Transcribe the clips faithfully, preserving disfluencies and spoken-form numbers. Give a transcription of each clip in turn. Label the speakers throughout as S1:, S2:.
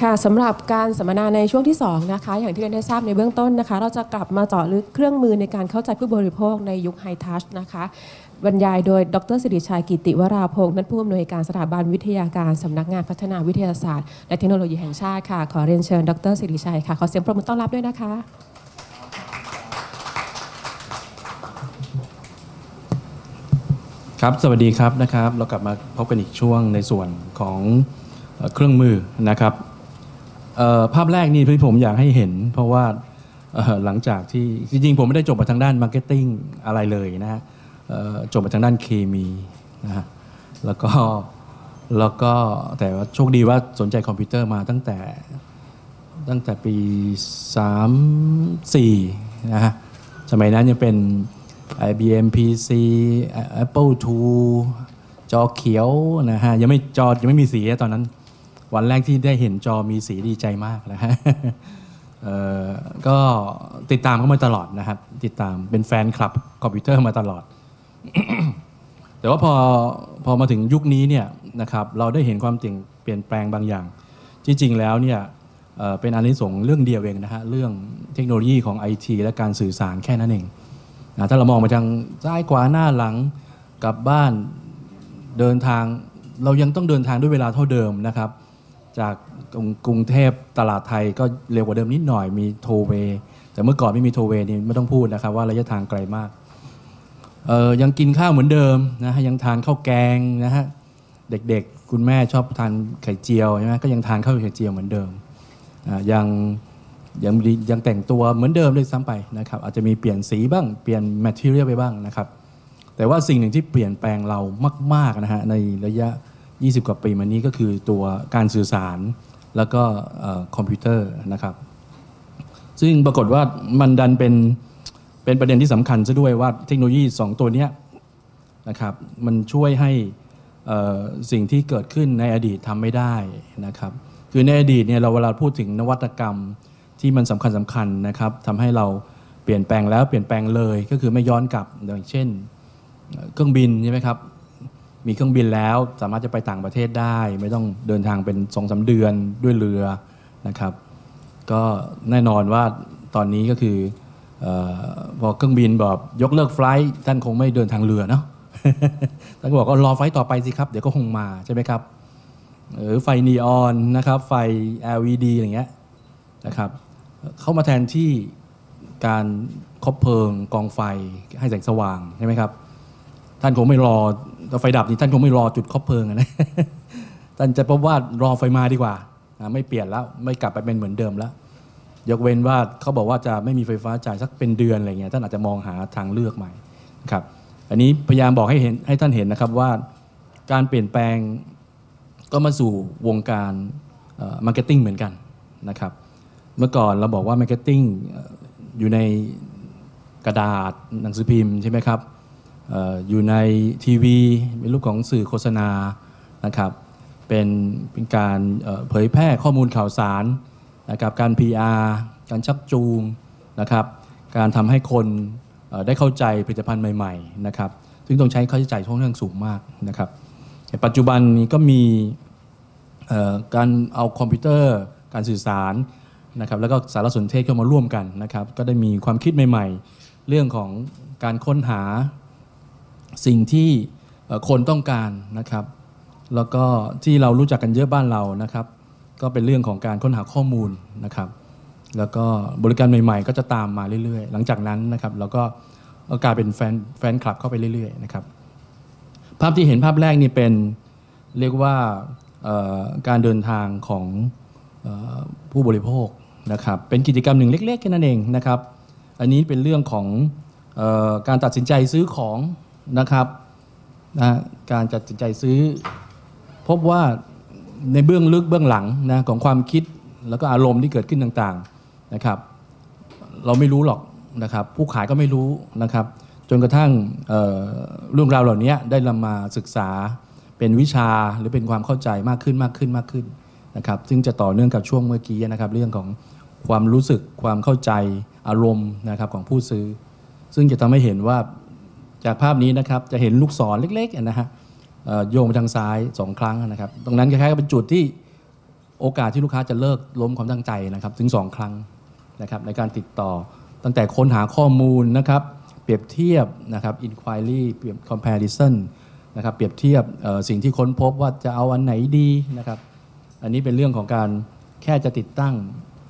S1: ค่ะสำหรับการสัมมนาในช่วงที่สองนะคะอย่างที่เรียนได้ทราบในเบื้องต้นนะคะเราจะกลับมาเจาะลึกเครื่องมือในการเข้าใจผู้บริโภคในยุคไฮทัชนะคะบรรยายโดยดร.สิริชัยกิติวราพงศ์ท่านผู้อำนวยการสถาบันวิทยาการสำนักงานพัฒนาวิทยาศาสตร์และเทคโนโลยีแห่งชาติค่ะขอเรียนเชิญดร.สิริชัยค่ะขอเสียงปรบมือต้อนรับด้วยนะคะ
S2: ครับสวัสดีครับนะครับเรากลับมาพบกันอีกช่วงในส่วนของเครื่องมือนะครับภาพแรกนี่ที่ผมอยากให้เห็นเพราะว่าหลังจากที่จริงๆผมไม่ได้จบมาทางด้านมาร์เก็ตติ้งอะไรเลยนะฮะจบมาทางด้านเคมีนะฮะแล้วก็แล้วก็แต่ว่าโชคดีว่าสนใจคอมพิวเตอร์มาตั้งแต่ตั้งแต่ปีสาม สี่นะฮะสมัยนั้นยังเป็น ไอ บี เอ็ม พี ซี Apple ทู จอเขียวนะฮะยังไม่จอยังไม่มีสีตอนนั้นวันแรกที่ได้เห็นจอมีสีดีใจมากนะฮะก็ติดตามเขามาตลอดนะครับติดตามเป็นแฟนคลับคอมพิวเตอร์มาตลอด แต่ว่าพอพอมาถึงยุคนี้เนี่ยนะครับเราได้เห็นความเปลี่ยนแปลงบางอย่างจริงๆแล้วเนี่ยเป็นอานิสงส์เรื่องเดียวเองนะฮะเรื่องเทคโนโลยีของ ไอ ที และการสื่อสารแค่นั้นเองนะถ้าเรามองไปทางซ้ายขวาหน้าหลังกลับบ้านเดินทางเรายังต้องเดินทางด้วยเวลาเท่าเดิมนะครับจากกรุงเทพตลาดไทยก็เร็วกว่าเดิมนิดหน่อยมีโทเวย์แต่เมื่อก่อนไม่มีโทเวย์นี่ไม่ต้องพูดนะครับว่าระยะทางไกลมากเอ่อยังกินข้าวเหมือนเดิมนะฮะยังทานข้าวแกงนะฮะเด็กๆคุณแม่ชอบทานไข่เจียวใช่ไหมก็ยังทานข้าวไข่เจียวเหมือนเดิมอ่ายังยังยังแต่งตัวเหมือนเดิมเลยซ้ำไปนะครับอาจจะมีเปลี่ยนสีบ้างเปลี่ยนแมททีเรียลไปบ้างนะครับแต่ว่าสิ่งหนึ่งที่เปลี่ยนแปลงเรามากๆนะฮะในระยะยี่สิบกว่าปีมานี้ก็คือตัวการสื่อสารแล้วก็คอมพิวเตอร์นะครับซึ่งปรากฏว่ามันดันเป็นเป็นประเด็นที่สำคัญซะด้วยว่าเทคโนโลยีสองตัวนี้นะครับมันช่วยให้สิ่งที่เกิดขึ้นในอดีตทำไม่ได้นะครับคือในอดีตเนี่ยเราเวลาพูดถึงนวัตกรรมที่มันสำคัญสำคัญนะครับทำให้เราเปลี่ยนแปลงแล้วเปลี่ยนแปลงเลยก็คือไม่ย้อนกลับอย่างเช่นเครื่องบินใช่ไหมครับมีเครื่องบินแล้วสามารถจะไปต่างประเทศได้ไม่ต้องเดินทางเป็น สองสาม เดือนด้วยเรือนะครับก็แน่นอนว่าตอนนี้ก็คือเอ่อพอเครื่องบินบอกยกเลิกไฟล์ท่านคงไม่เดินทางเรือเนาะ ท่านก็บอกก็รอไฟล์ต่อไปสิครับเดี๋ยวก็คงมาใช่ไหมครับหรือไฟนีออนนะครับไฟ แอล อี ดี อย่างเงี้ยนะครับเข้ามาแทนที่การคบเพลิงกองไฟให้แสงสว่างใช่ไหมครับท่านคงไม่รอไฟดับนี่ท่านคงไม่รอจุดคบเพลิงนะ ท่านจะพบว่ารอไฟมาดีกว่าไม่เปลี่ยนแล้วไม่กลับไปเป็นเหมือนเดิมแล้วยกเว้นว่าเขาบอกว่าจะไม่มีไฟฟ้าจ่ายสักเป็นเดือนอะไรเงี้ยท่านอาจจะมองหาทางเลือกใหม่ครับอันนี้พยายามบอกให้เห็นให้ท่านเห็นนะครับว่าการเปลี่ยนแปลงก็มาสู่วงการมาร์เก็ตติ้งเหมือนกันนะครับเมื่อก่อนเราบอกว่ามาร์เก็ตติ้งอยู่ในกระดาษหนังสือพิมพ์ใช่ไหมครับอยู่ในทีวีเป็นรูปของสื่อโฆษณานะครับเป็นเป็นการเผยแพร่ข้อมูลข่าวสารนะครับการ พี อาร์ การชักจูงนะครับการทำให้คนได้เข้าใจผลิตภัณฑ์ใหม่ๆนะครับซึ่งต้องใช้ค่าใช้จ่ายค่อนข้างสูงมากนะครับปัจจุบันนี้ก็มีการเอาคอมพิวเตอร์การสื่อสารนะครับแล้วก็สารสนเทศเข้ามาร่วมกันนะครับก็ได้มีความคิดใหม่ๆเรื่องของการค้นหาสิ่งที่คนต้องการนะครับแล้วก็ที่เรารู้จักกันเยอะบ้านเรานะครับก็เป็นเรื่องของการค้นหาข้อมูลนะครับแล้วก็บริการใหม่ๆก็จะตามมาเรื่อยๆหลังจากนั้นนะครับเราก็กลายเป็นแฟนแฟนคลับเข้าไปเรื่อยๆนะครับภาพที่เห็นภาพแรกนี่เป็นเรียกว่าการเดินทางของผู้บริโภคนะครับเป็นกิจกรรมหนึ่งเล็กๆแค่นั้นเองนะครับอันนี้เป็นเรื่องของการตัดสินใจซื้อของนะครับนะการตัดสินใจซื้อพบว่าในเบื้องลึกเบื้องหลังนะของความคิดแล้วก็อารมณ์ที่เกิดขึ้นต่างๆนะครับเราไม่รู้หรอกนะครับผู้ขายก็ไม่รู้นะครับจนกระทั่ง เ, เรื่องราวเหล่านี้ได้นำมาศึกษาเป็นวิชาหรือเป็นความเข้าใจมากขึ้นมากขึ้นมากขึ้นนะครับซึ่งจะต่อเนื่องกับช่วงเมื่อกี้นะครับเรื่องของความรู้สึกความเข้าใจอารมณ์นะครับของผู้ซื้อซึ่งจะทำให้เห็นว่าจากภาพนี้นะครับจะเห็นลูกศรเล็กๆนะฮะโยงไปทางซ้ายสองครั้งนะครับตรงนั้นคล้ายๆกับเป็นจุดที่โอกาสที่ลูกค้าจะเลิกล้มความตั้งใจนะครับถึงสองครั้งนะครับในการติดต่อตั้งแต่ค้นหาข้อมูลนะครับเปรียบเทียบนะครับ inquiry เปรียบ comparison นะครับเปรียบเทียบสิ่งที่ค้นพบว่าจะเอาอันไหนดีนะครับอันนี้เป็นเรื่องของการแค่จะติดตั้ง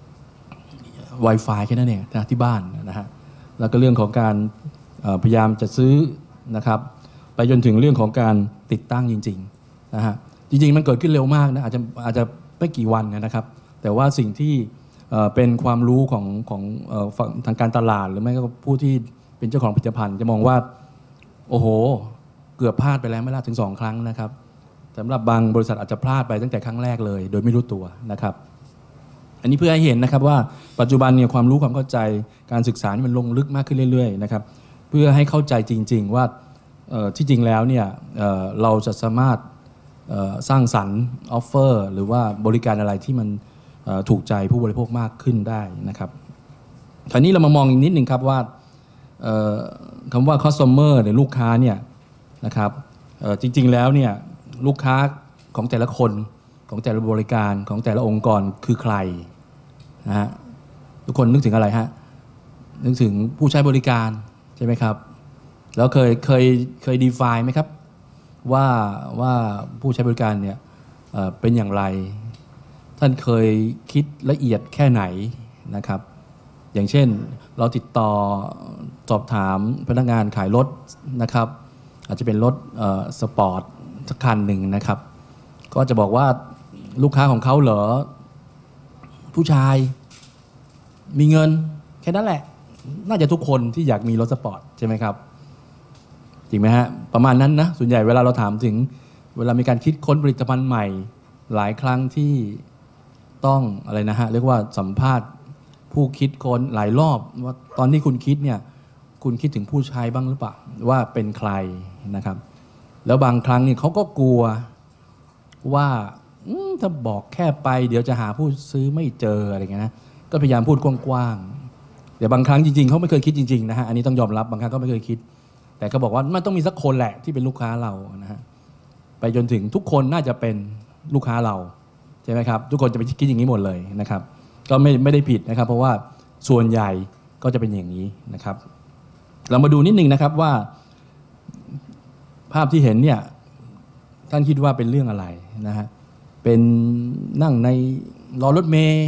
S2: Wi-Fi แค่นั้นเองนะที่บ้านนะฮะแล้วก็เรื่องของการพยายามจะซื้อนะครับไปจนถึงเรื่องของการติดตั้งจริงๆนะฮะจริงๆมันเกิดขึ้นเร็วมากนะอาจจะอาจจะไม่กี่วันนะครับแต่ว่าสิ่งที่เป็นความรู้ของของทางการตลาดหรือไม่ก็ผู้ที่เป็นเจ้าของผลิตภัณฑ์จะมองว่าโอ้โหเกือบพลาดไปแล้วไม่ล่ะถึงสองครั้งนะครับสำหรับบางบริษัทอาจจะพลาดไปตั้งแต่ครั้งแรกเลยโดยไม่รู้ตัวนะครับอันนี้เพื่อให้เห็นนะครับว่าปัจจุบันเนี่ยความรู้ความเข้าใจการศึกษานี่มันลงลึกมากขึ้นเรื่อยๆนะครับเพื่อให้เข้าใจจริงๆว่าที่จริงแล้วเนี่ยเราจะสามารถสร้างสรรค์ออฟเฟอร์หรือว่าบริการอะไรที่มันถูกใจผู้บริโภคมากขึ้นได้นะครับคราวนี้เรามามองอีกนิดหนึ่งครับว่าคำว่า customer หรือลูกค้าเนี่ยนะครับจริงๆแล้วเนี่ยลูกค้าของแต่ละคนของแต่ละบริการของแต่ละองค์กรคือใครนะฮะทุกคนนึกถึงอะไรฮะนึกถึงผู้ใช้บริการใช่ไหมครับแล้วเคยเคยเคย define ไหมครับว่าว่าผู้ใช้บริการเนี่ยเป็นอย่างไรท่านเคยคิดละเอียดแค่ไหนนะครับอย่างเช่นเราติดต่อสอบถามพนักงานขายรถนะครับอาจจะเป็นรถสปอร์ตสักคันหนึ่งนะครับก็จะบอกว่าลูกค้าของเขาเหรอผู้ชายมีเงินแค่นั้นแหละน่าจะทุกคนที่อยากมีรถสปอร์ตใช่ไหมครับจริงไหมฮะประมาณนั้นนะส่วนใหญ่เวลาเราถามถึงเวลามีการคิดค้นผลิตภัณฑ์ใหม่หลายครั้งที่ต้องอะไรนะฮะเรียกว่าสัมภาษณ์ผู้คิดค้นหลายรอบว่าตอนที่คุณคิดเนี่ยคุณคิดถึงผู้ใช้บ้างหรือเปล่าว่าเป็นใครนะครับแล้วบางครั้งนี่เขาก็กลัวว่าถ้าบอกแค่ไปเดี๋ยวจะหาผู้ซื้อไม่เจออะไรเงี้ยนะก็พยายามพูดกว้างๆแต่บางครั้งจริงๆเขาไม่เคยคิดจริงๆนะฮะอันนี้ต้องยอมรับบางครั้งก็ไม่เคยคิดแต่ก็บอกว่ามันต้องมีสักคนแหละที่เป็นลูกค้าเรานะฮะไปจนถึงทุกคนน่าจะเป็นลูกค้าเราใช่ไหมครับทุกคนจะไปคิดอย่างนี้หมดเลยนะครับก็ไม่ไม่ได้ผิดนะครับเพราะว่าส่วนใหญ่ก็จะเป็นอย่างนี้นะครับเรามาดูนิดนึงนะครับว่าภาพที่เห็นเนี่ยท่านคิดว่าเป็นเรื่องอะไรนะฮะเป็นนั่งในรอรถเมล์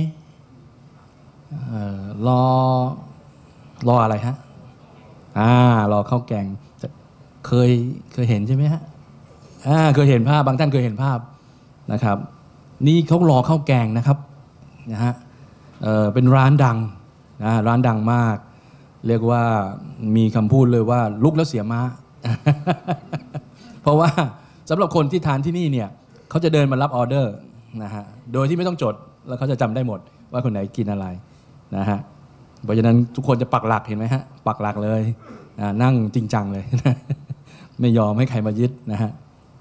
S2: รอรออะไรฮะอ่ารอข้าวแกงเคยเคยเห็นใช่ไหมฮะอ่าเคยเห็นภาพบางท่านเคยเห็นภาพนะครับนี่เขารอข้าวแกงนะครับนะฮะเอ่อเป็นร้านดังนะร้านดังมากเรียกว่ามีคำพูดเลยว่าลุกแล้วเสียม้า เพราะว่าสำหรับคนที่ทานที่นี่เนี่ยเขาจะเดินมารับออเดอร์นะฮะโดยที่ไม่ต้องจดแล้วเขาจะจำได้หมดว่าคนไหนกินอะไรนะฮะเพราะฉะนั้นทุกคนจะปักหลักเห็นไหมฮะปักหลักเลยนะนั่งจริงจังเลย ไม่ยอมให้ใครมายึดนะฮะ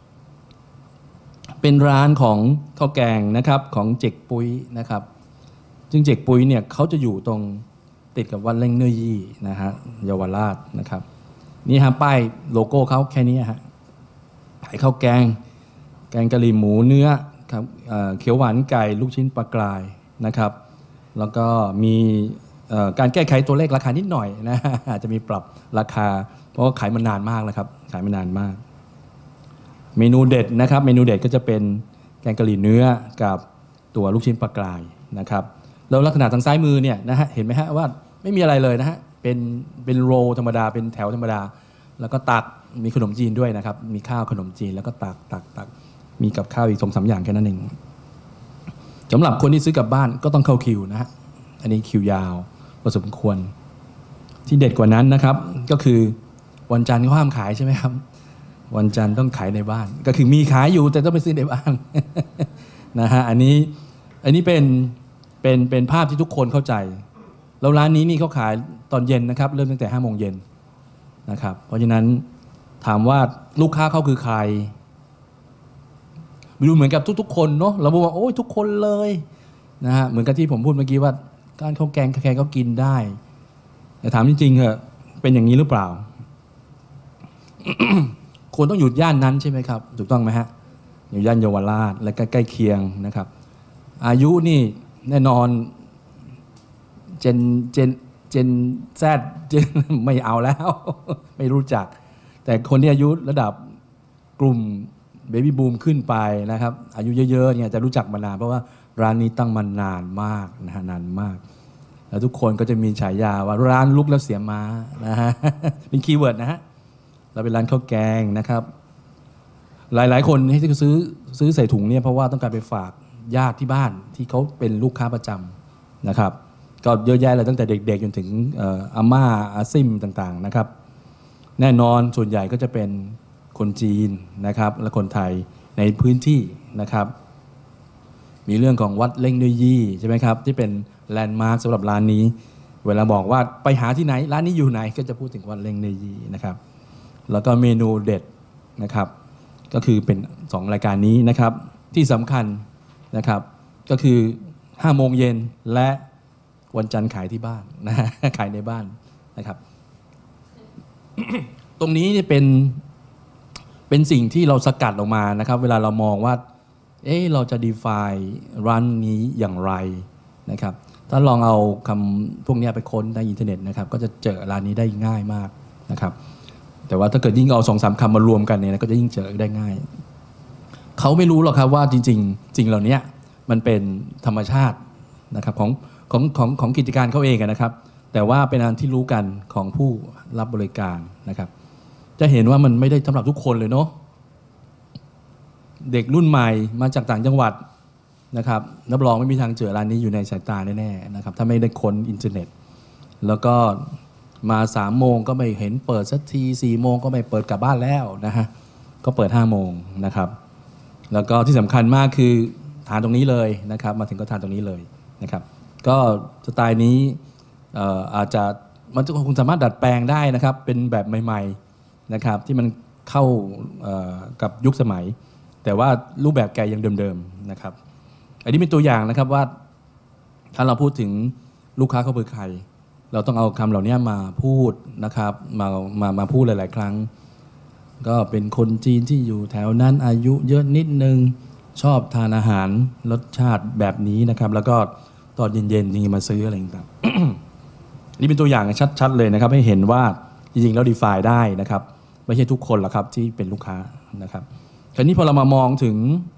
S2: เป็นร้านของข้าวแกงนะครับของเจกปุ้ยนะครับซึ่งเจกปุ้ยเนี่ยเขาจะอยู่ตรงติดกับวัดเล่งเนื้อยี่นะฮะเยาวราชนะครับนี่ฮะป้ายโลโก้เขาแค่นี้ฮะขายข้าวแกงแกงกะหรี่หมูเนื้อครับเขียวหวานไก่ลูกชิ้นปลากรายนะครับแล้วก็มีการแก้ไขตัวเลขราคานิดหน่อยนะอาจจะมีปรับราคาเพราะว่าขายมานานมากแล้วครับขายมานานมากเมนูเด็ดนะครับเมนูเด็ดก็จะเป็นแกงกะหรี่เนื้อกับตัวลูกชิ้นปลากรายนะครับแล้วลักษณะทางซ้ายมือเนี่ยนะฮะเห็นไหมฮะว่าไม่มีอะไรเลยนะฮะเป็นเป็นโรลธรรมดาเป็นแถวธรรมดาแล้วก็ตักมีขนมจีนด้วยนะครับมีข้าวขนมจีนแล้วก็ตักตักตักมีกับข้าวอีกสองสามอย่างแค่นั้นเองสำหรับคนที่ซื้อกลับบ้านก็ต้องเข้าคิวนะฮะอันนี้คิวยาวพอสมควรที่เด็ดกว่านั้นนะครับก็คือวันจันทร์เขาห้ามขายใช่ไหมครับวันจันทร์ต้องขายในบ้านก็คือมีขายอยู่แต่ต้องไปซื้อในบ้าน นะฮะอันนี้อันนี้เป็นเป็นเป็นภาพที่ทุกคนเข้าใจแล้วร้านนี้นี่เขาขายตอนเย็นนะครับเริ่มตั้งแต่ห้าโมงเย็นนะครับเพราะฉะนั้นถามว่าลูกค้าเขาคือใครดูเหมือนกับทุกๆคนเนาะเราบอกว่าโอ้ยทุกคนเลยนะฮะเหมือนกับที่ผมพูดเมื่อกี้ว่าการข้าวแกงใครๆก็กินได้แต่ถามจริงๆเหรอเป็นอย่างนี้หรือเปล่า ควรต้องอยู่ย่านนั้นใช่ไหมครับถูกต้องไหมฮะอยู่ย่านเยาวราชและใกล้ๆเคียงนะครับอายุนี่แน่นอนเจนเจนเจนแซดเจนไม่เอาแล้ว ไม่รู้จัก แต่คนที่อายุระดับกลุ่มเบบี้บูมขึ้นไปนะครับอายุเยอะๆเนี่ยจะรู้จักมานานเพราะว่าร้านนี้ตั้งมานานมากนะฮะนานมากแล้วทุกคนก็จะมีฉายาว่าร้านลุกแล้วเสียม้านะฮะ เป็นคีย์เวิร์ดนะฮะเราเป็นร้านข้าวแกงนะครับหลายๆคนที่ซื้อซื้อใส่ถุงเนี่ยเพราะว่าต้องการไปฝากญาติที่บ้านที่เขาเป็นลูกค้าประจำนะครับก็เยอะแยะเลยตั้งแต่เด็กๆจนถึงอาม่าอาซิมต่างๆนะครับแน่นอนส่วนใหญ่ก็จะเป็นคนจีนนะครับและคนไทยในพื้นที่นะครับมีเรื่องของวัดเล่งด้วยยี่ใช่ไหมครับที่เป็นแลนด์มาร์คสำหรับร้านนี้เวลาบอกว่าไปหาที่ไหนร้านนี้อยู่ไหนก็จะพูดถึงวัดเล่งด้วยยี่นะครับแล้วก็เมนูเด็ดนะครับก็คือเป็นสองรายการนี้นะครับที่สำคัญนะครับก็คือห้าโมงเย็นและวันจันทร์ขายที่บ้านนะขายในบ้านนะครับ ตรงนี้เป็นเป็นสิ่งที่เราสกัดออกมานะครับเวลาเรามองว่าเอ๊ะเราจะ define ร้านนี้อย่างไรนะครับถ้าลองเอาคำพวกนี้ไปค้นในอินเทอร์เน็ตนะครับก็จะเจอร้านนี้ได้ง่ายมากนะครับแต่ว่าถ้าเกิดยิ่งเอาสองสามคำมารวมกันเนี่ยก็จะยิ่งเจอได้ง่ายเขาไม่รู้หรอกครับว่าจริงๆสิ่งเหล่านี้มันเป็นธรรมชาตินะครับของของของของกิจการเขาเองนะครับแต่ว่าเป็นอันที่รู้กันของผู้รับบริการนะครับจะเห็นว่ามันไม่ได้สำหรับทุกคนเลยเนาะเด็กรุ่นใหม่มาจากต่างจังหวัดนะครับรับรองไม่มีทางเจอร้านนี้อยู่ในสายตาแน่ๆนะครับถ้าไม่ได้ค้นอินเทอร์เน็ตแล้วก็มาสามโมงก็ไม่เห็นเปิดสักทีสี่โมงก็ไม่เปิดกลับบ้านแล้วนะฮะก็เปิดห้าโมงนะครับแล้วก็ที่สำคัญมากคือทานตรงนี้เลยนะครับมาถึงก็ทานตรงนี้เลยนะครับก็สไตล์นี้อาจจะมันจะคงสามารถดัดแปลงได้นะครับเป็นแบบใหม่ๆนะครับที่มันเข้ากับยุคสมัยแต่ว่ารูปแบบแกยังเดิมๆนะครับอันนี้เป็นตัวอย่างนะครับว่าถ้าเราพูดถึงลูกค้าเขาเป็นใครเราต้องเอาคำเหล่านี้มาพูดนะครับมามามาพูดหลายๆครั้งก็เป็นคนจีนที่อยู่แถวนั้นอายุเยอะนิดนึงชอบทานอาหารรสชาติแบบนี้นะครับแล้วก็ตอนเย็นๆนี่มาซื้ออะไรต่างๆ นี่เป็นตัวอย่างชัดๆเลยนะครับให้เห็นว่าจริงๆแล้ว define ได้นะครับไม่ใช่ทุกคนหรอกครับที่เป็นลูกค้านะครับคราวนี้พอเรามามองถึง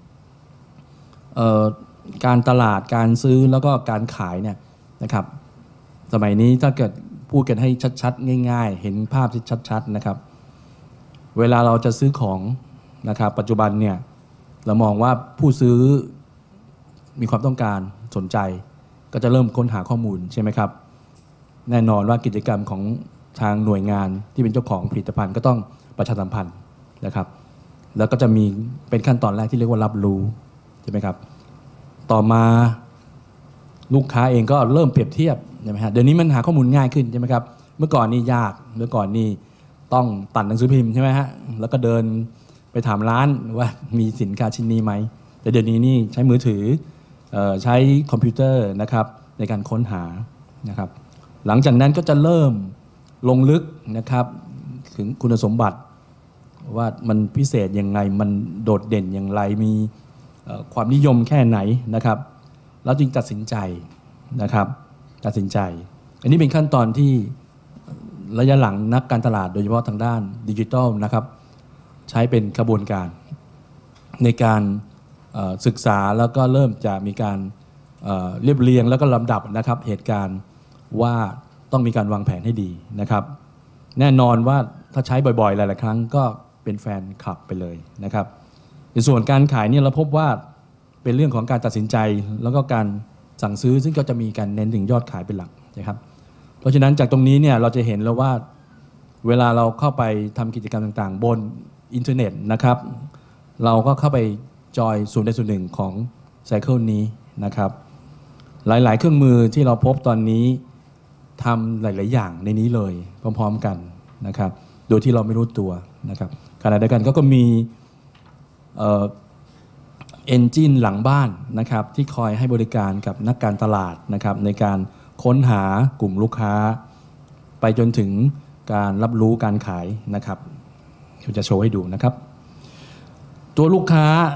S2: การตลาดการซื้อแล้วก็การขายเนี่ยนะครับสมัยนี้ถ้าเกิดพูดกันให้ชัดๆง่ายๆเห็นภาพที่ชัดๆนะครับเวลาเราจะซื้อของนะครับปัจจุบันเนี่ยเรามองว่าผู้ซื้อมีความต้องการสนใจก็จะเริ่มค้นหาข้อมูลใช่ไหมครับแน่นอนว่ากิจกรรมของทางหน่วยงานที่เป็นเจ้าของผลิตภัณฑ์ก็ต้องประชาสัมพันธ์นะครับแล้วก็จะมีเป็นขั้นตอนแรกที่เรียกว่ารับรู้ใช่ไหมครับต่อมาลูกค้าเองก็เริ่มเปรียบเทียบใช่ไหมฮะเดี๋ยวนี้มันหาข้อมูลง่ายขึ้นใช่ไหมครับเมื่อก่อนนี่ยากเมื่อก่อนนี่ต้องตัดหนังสือพิมพ์ใช่ไหมฮะแล้วก็เดินไปถามร้านว่ามีสินค้าชิ้นนี้ไหมแต่เดี๋ยวนี้นี่ใช้มือถือใช้คอมพิวเตอร์นะครับในการค้นหานะครับหลังจากนั้นก็จะเริ่มลงลึกนะครับถึงคุณสมบัติว่ามันพิเศษยังไงมันโดดเด่นอย่างไรมีความนิยมแค่ไหนนะครับแล้วจึงตัดสินใจนะครับตัดสินใจอันนี้เป็นขั้นตอนที่ระยะหลังนักการตลาดโดยเฉพาะทางด้านดิจิทัลนะครับใช้เป็นกระบวนการในการศึกษาแล้วก็เริ่มจะมีการเรียบเรียงแล้วก็ลำดับนะครับเหตุการณ์ว่าต้องมีการวางแผนให้ดีนะครับแน่นอนว่าถ้าใช้บ่อยๆหลายๆครั้งก็เป็นแฟนคลับไปเลยนะครับในส่วนการขายเนี่ยเราพบว่าเป็นเรื่องของการตัดสินใจแล้วก็การสั่งซื้อซึ่งก็จะมีการเน้นถึงยอดขายเป็นหลักนะครับเพราะฉะนั้นจากตรงนี้เนี่ยเราจะเห็นแล้วว่าเวลาเราเข้าไปทำกิจกรรมต่างๆบนอินเทอร์เน็ตนะครับเราก็เข้าไปจอยส่วนใดส่วนหนึ่งของไซเคิลนี้นะครับหลายๆเครื่องมือที่เราพบตอนนี้ทำหลายๆอย่างในนี้เลยพร้อมๆกันนะครับโดยที่เราไม่รู้ตัวนะครับขณะเดียวกันก็มีเอ่อเอนจินหลังบ้านนะครับที่คอยให้บริการกับนักการตลาดนะครับในการค้นหากลุ่มลูกค้าไปจนถึงการรับรู้การขายนะครับเดี๋ยวจะโชว์ให้ดูนะครับตัวลูกค้า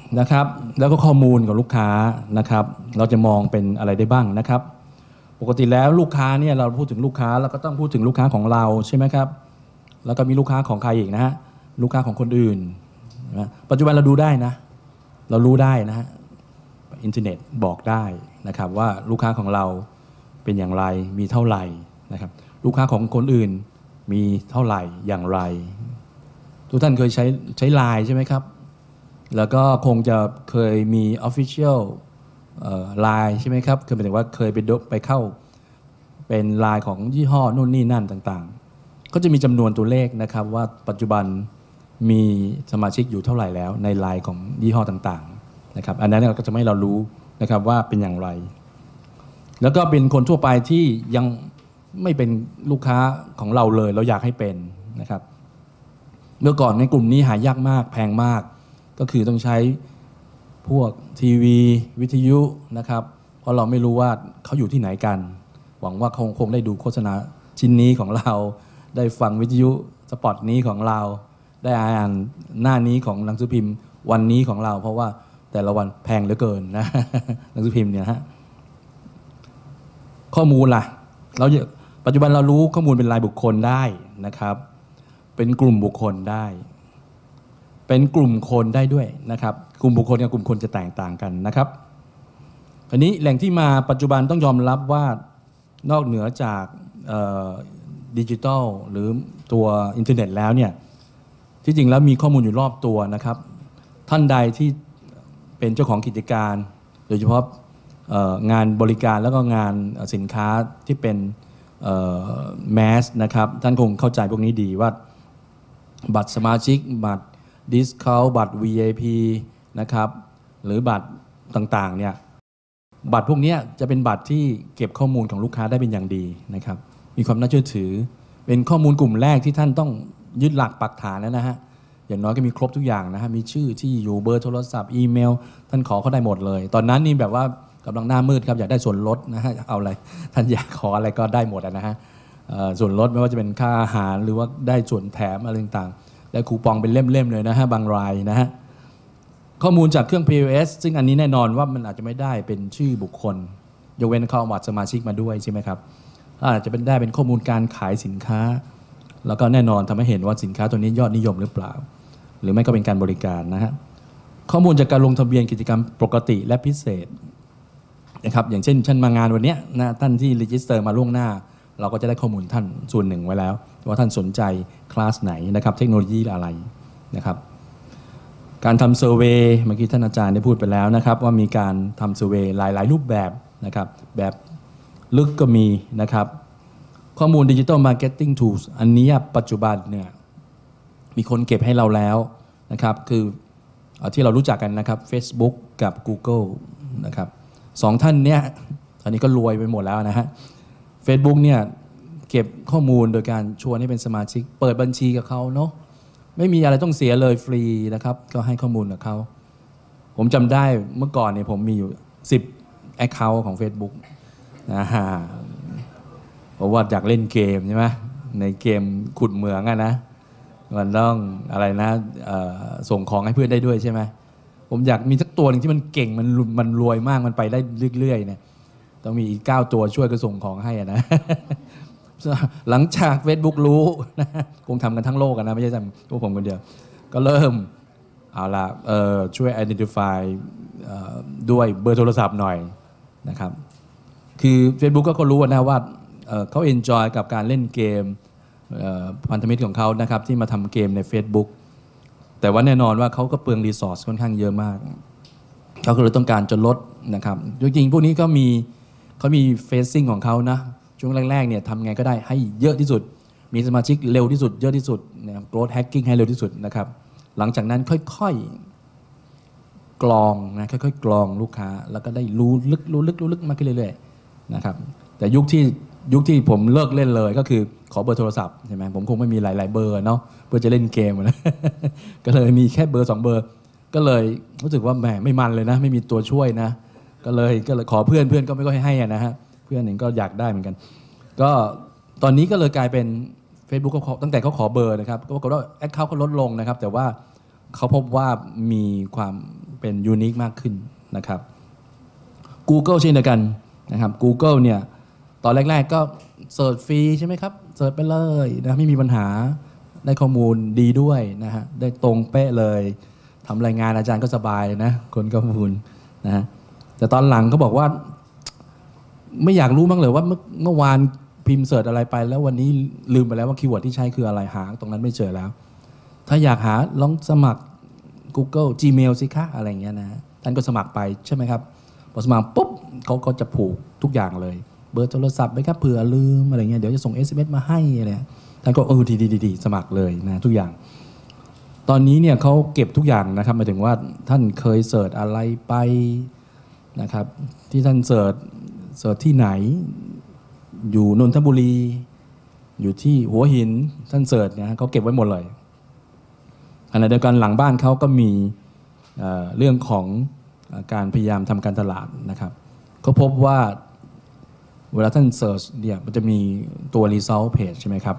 S2: นะครับแล้วก็ข้อมูลของลูกค้านะครับเราจะมองเป็นอะไรได้บ้างนะครับปกติแล้วลูกค้าเนี่ยเราพูดถึงลูกค้าเราก็ต้องพูดถึงลูกค้าของเราใช่ไหมครับแล้วก็มีลูกค้าของใครอีกนะฮะลูกค้าของคนอื่นนะปัจจุบันเราดูได้นะเรารู้ได้นะฮะอินเทอร์เน็ตบอกได้นะครับว่าลูกค้าของเราเป็นอย่างไรมีเท่าไหร่นะครับลูกค้าของคนอื่นมีเท่าไหร่อย่างไรทุกท่านเคยใช้ใช้ไลน์ใช่ไหมครับแล้วก็คงจะเคยมี Official ไลน์ใช่ไหมครับคือหมายถึงว่าเคยไปไปเข้าเป็นไลน์ของยี่ห้อนู่นนี่นั่นต่างๆก็จะมีจำนวนตัวเลขนะครับว่าปัจจุบันมีสมาชิกอยู่เท่าไหร่แล้วในไลน์ของยี่ห้อต่างๆนะครับอันนั้นก็จะให้เรารู้นะครับว่าเป็นอย่างไรแล้วก็เป็นคนทั่วไปที่ยังไม่เป็นลูกค้าของเราเลยเราอยากให้เป็นนะครับเมื่อก่อนในกลุ่มนี้หายากมากแพงมากก็คือต้องใช้พวกทีวีวิทยุนะครับเพราะเราไม่รู้ว่าเขาอยู่ที่ไหนกันหวังว่าคงคงได้ดูโฆษณาชิ้นนี้ของเราได้ฟังวิทยุสปอตนี้ของเราได้อ่านหน้านี้ของหนังสือพิมพ์วันนี้ของเราเพราะว่าแต่ละวันแพงเหลือเกินนะหนังสือพิมพ์เนี่ยฮะข้อมูลล่ะเราปัจจุบันเรารู้ข้อมูลเป็นรายบุคคลได้นะครับเป็นกลุ่มบุคคลได้เป็นกลุ่มคนได้ด้วยนะครับกลุ่มบุคคลกับกลุ่มคนจะแตกต่างกันนะครับอันนี้แหล่งที่มาปัจจุบันต้องยอมรับว่านอกเหนือจากดิจิทัลหรือตัวอินเทอร์เน็ตแล้วเนี่ยที่จริงแล้วมีข้อมูลอยู่รอบตัวนะครับท่านใดที่เป็นเจ้าของกิจการโดยเฉพาะงานบริการแล้วก็งานสินค้าที่เป็นแมสนะครับท่านคงเข้าใจพวกนี้ดีว่าบัตรสมาชิกบัตรดิสคาวบัตร วี ไอ พี นะครับหรือบัตรต่างๆเนี่ยบัตรพวกนี้จะเป็นบัตรที่เก็บข้อมูลของลูกค้าได้เป็นอย่างดีนะครับมีความน่าเชื่อถือเป็นข้อมูลกลุ่มแรกที่ท่านต้องยึดหลักปักฐานแล้วนะฮะอย่างน้อยก็มีครบทุกอย่างนะฮะมีชื่อที่อยู่เบอร์โทรศัพท์อีเมลท่านขอเขาได้หมดเลยตอนนั้นนี่แบบว่ากำลังหน้ามืดครับอยากได้ส่วนลดนะฮะเอาอะไรท่านอยากขออะไรก็ได้หมดนะฮะส่วนลดไม่ว่าจะเป็นค่าอาหารหรือว่าได้ส่วนแถมอะไรต่างๆได้คูปองเป็นเล่มๆเลยนะฮะบางรายนะฮะข้อมูลจากเครื่อง พี โอ เอส ซึ่งอันนี้แน่นอนว่ามันอาจจะไม่ได้เป็นชื่อบุคคลยกเว้นเขาเอาบัตรสมาชิกมาด้วยใช่ไหมครับอาจจะเป็นได้เป็นข้อมูลการขายสินค้าแล้วก็แน่นอนทำให้เห็นว่าสินค้าตัวนี้ยอดนิยมหรือเปล่าหรือไม่ก็เป็นการบริการนะฮะข้อมูลจากการลงทะเบียนกิจกรรมปกติและพิเศษนะครับอย่างเช่นท่านมางานวันนี้นะท่านที่รีจิสเตอร์มาล่วงหน้าเราก็จะได้ข้อมูลท่านส่วนหนึ่งไว้แล้วว่าท่านสนใจคลาสไหนนะครับเทคโนโลยีอะไรนะครับการทำเซอร์เวย์เมื่อกี้ท่านอาจารย์ได้พูดไปแล้วนะครับว่ามีการทำเซอร์เวย์หลายๆรูปแบบนะครับแบบลึกก็มีนะครับข้อมูลดิจิทัลมาร์เก็ตติ้งทูลส์อันนี้ปัจจุบันเนี่ยมีคนเก็บให้เราแล้วนะครับคือที่เรารู้จักกันนะครับ Facebook กับ Google นะครับสองท่านเนี่ยตอนนี้ก็รวยไปหมดแล้วนะฮะ Facebook เนี่ยเก็บข้อมูลโดยการชวนให้เป็นสมาชิกเปิดบัญชีกับเขาเนาะไม่มีอะไรต้องเสียเลยฟรีนะครับก็ให้ข้อมูลกับเขาผมจำได้เมื่อก่อนเนี่ยผมมีอยู่สิบ Account ของ Facebook นะฮะเพราะว่าอยากเล่นเกมใช่ไหมในเกมขุดเหมืองอะนะมันต้องอะไรนะส่งของให้เพื่อนได้ด้วยใช่ไหมผมอยากมีสักตัวหนึ่งที่มันเก่งมันมันรวยมากมันไปได้เรื่อยๆเนี่ยต้องมีอีกเก้าตัวช่วยก็ส่งของให้อะนะหลังจาก Facebook รู้นะคงทำกันทั้งโลกนะไม่ใช่ทำพวกผมคนเดียวก็เริ่มเอาละช่วย identify ด้วยเบอร์โทรศัพท์หน่อยนะครับคือ Facebook ก็รู้นะว่าเขา enjoy กับการเล่นเกมพันธมิตรของเขานะครับที่มาทำเกมใน Facebook แต่ว่าแน่นอนว่าเขาก็เปลืองรีซอสค่อนข้างเยอะมากเขาก็เลยต้องการจะลดนะครับจริงๆพวกนี้ก็มีเขามีเฟซซิ่งของเขานะช่วงแรกๆเนี่ยทำไงก็ได้ให้เยอะที่สุดมีสมาชิกเร็วที่สุดเยอะที่สุดนะครับ growth hacking ให้เร็วที่สุดนะครับหลังจากนั้นค่อยๆกรองนะค่อยๆกรองลูกค้าแล้วก็ได้รู้ลึกรู้ลึกรู้ลึกมากขึ้นเรื่อยๆนะครับแต่ยุคที่ยุคที่ผมเลิกเล่นเลยก็คือขอเบอร์โทรศัพท์ใช่ไหมผมคงไม่มีหลายๆเบอร์เนาะเพื่อจะเล่นเกมนะก็เลยมีแค่เบอร์สองเบอร์ก็เลยรู้สึกว่าแหมไม่มันเลยนะไม่มีตัวช่วยนะก็เลยก็เลยขอเพื่อนเพื่อนก็ไม่ค่อยให้นะฮะเพื่อนหนึ่งก็อยากได้เหมือนกันก็ตอนนี้ก็เลยกลายเป็น Facebook เขาตั้งแต่เขาขอเบอร์นะครับก็ปรากฏว่าแอคเคาท์เขาลดลงนะครับแต่ว่าเขาพบว่ามีความเเป็นยูนิคมากขึ้นนะครับ Google เช่นเดียวกันนะครับ Google เนี่ยตอนแรกๆก็เสิร์ชฟรีใช่ไหมครับเสิร์ชไปเลยนะไม่มีปัญหาได้ข้อมูลดีด้วยนะฮะได้ตรงเป๊ะเลยทำรายงานอาจารย์ก็สบายนะคนข้อมูลนะฮะแต่ตอนหลังเขาบอกว่าไม่อยากรู้บ้างเลยว่าเมื่อเมื่อวานพิมพ์เสิร์ชอะไรไปแล้ววันนี้ลืมไปแล้วว่าคีย์เวิร์ดที่ใช้คืออะไรหาตรงนั้นไม่เจอแล้วถ้าอยากหาลองสมัคร Google Gmail สิคะอะไรอย่างเงี้ยนะท่านก็สมัครไปใช่ไหมครับพอสมัครปุ๊บเขาก็จะผูกทุกอย่างเลยเบอร์โทรศัพท์ไหมครับเผื่อลืมอะไรเงี้ยเดี๋ยวจะส่ง เอส เอ็ม เอส มาให้อะไรท่านก็เออดีดีดีสมัครเลยนะทุกอย่างตอนนี้เนี่ยเขาเก็บทุกอย่างนะครับหมายถึงว่าท่านเคยเสิร์ชอะไรไปนะครับที่ท่านเสิร์ชเสิร์ชที่ไหนอยู่นนทบุรีอยู่ที่หัวหินท่านเสิร์ชเนี่ยเขาเก็บไว้หมดเลยขณะเดียวกันหลังบ้านเขาก็มีเอ่อเรื่องของการพยายามทำการตลาดนะครับก็พบว่าเวลาท่านเสิร์ชเนี่ยมันจะมีตัว result page ใช่ไหมครับ